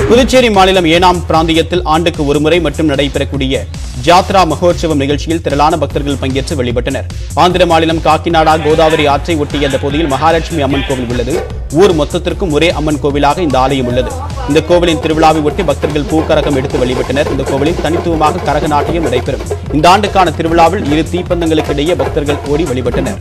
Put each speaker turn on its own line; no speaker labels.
புதுச்சேரி மாநிலம் ஏனாம் பிராந்தியத்தில் ஆண்டுக்கு ஒருமுறை மட்டும் நடைபெறக்கூடிய ஜாத்ரா மகோற்சவம் நிகழ்ச்சியில் திரளான பக்தர்கள் பங்கேற்று வழிபட்டனர். ஆந்திர மாநிலம் காக்கிநாடா கோதாவரி ஆற்றை ஒட்டிய அந்த பகுதியில் மகாலட்சுமி அம்மன் கோவில் உள்ளது. ஊர் மொத்தத்திற்கும் ஒரே அம்மன் கோவிலாக இந்த ஆலயம் உள்ளது. இந்த கோவிலின் திருவிழாவை ஒட்டி பக்தர்கள் பூக்கரகம் எடுத்து வழிபட்டனர். இந்த கோவிலில் தனித்துவமாக கரக நாட்டியம் நடைபெறும். இந்த ஆண்டுக்கான திருவிழாவில் இரு தீப்பந்தங்களுக்கு இடையே பக்தர்கள் ஓடி வழிபட்டனர்.